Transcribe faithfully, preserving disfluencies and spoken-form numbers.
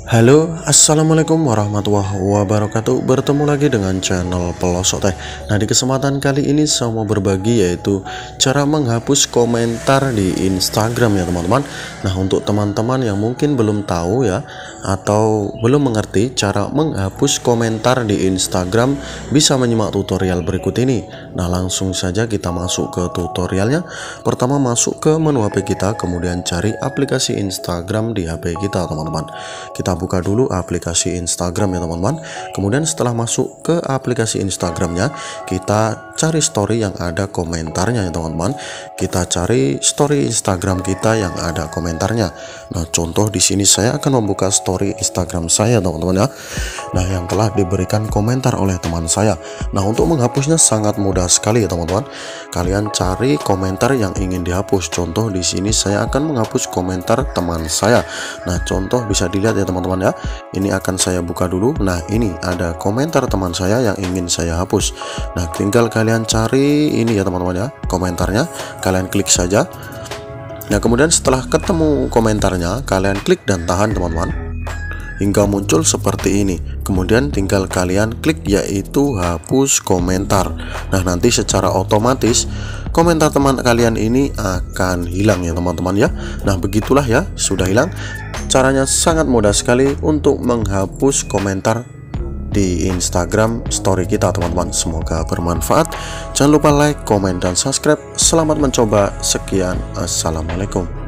Halo, assalamualaikum warahmatullahi wabarakatuh. Bertemu lagi dengan channel Pelosok Teh. Nah, di kesempatan kali ini saya mau berbagi yaitu cara menghapus komentar di Instagram ya teman-teman. Nah, untuk teman-teman yang mungkin belum tahu ya atau belum mengerti cara menghapus komentar di Instagram, bisa menyimak tutorial berikut ini. Nah, langsung saja kita masuk ke tutorialnya. Pertama, masuk ke menu H P kita, kemudian cari aplikasi Instagram di H P kita teman-teman. Kita buka dulu aplikasi Instagram ya teman-teman. Kemudian setelah masuk ke aplikasi Instagramnya, kita cari story yang ada komentarnya ya teman-teman. Kita cari story Instagram kita yang ada komentarnya. Nah, contoh di sini saya akan membuka story Instagram saya teman-teman ya. Nah, yang telah diberikan komentar oleh teman saya. Nah, untuk menghapusnya sangat mudah sekali ya teman-teman. Kalian cari komentar yang ingin dihapus. Contoh di sini saya akan menghapus komentar teman saya. Nah, contoh bisa dilihat ya teman-teman teman-teman ya. Ini akan saya buka dulu. Nah, ini ada komentar teman saya yang ingin saya hapus. Nah, tinggal kalian cari ini ya teman-teman ya, komentarnya. Kalian klik saja. Nah, kemudian setelah ketemu komentarnya, kalian klik dan tahan teman-teman hingga muncul seperti ini. Kemudian tinggal kalian klik yaitu hapus komentar. Nah, nanti secara otomatis komentar teman kalian ini akan hilang ya teman-teman ya. Nah, begitulah ya, sudah hilang. Caranya sangat mudah sekali untuk menghapus komentar di Instagram story kita teman-teman. Semoga bermanfaat. Jangan lupa like, komen, dan subscribe. Selamat mencoba. Sekian, assalamualaikum.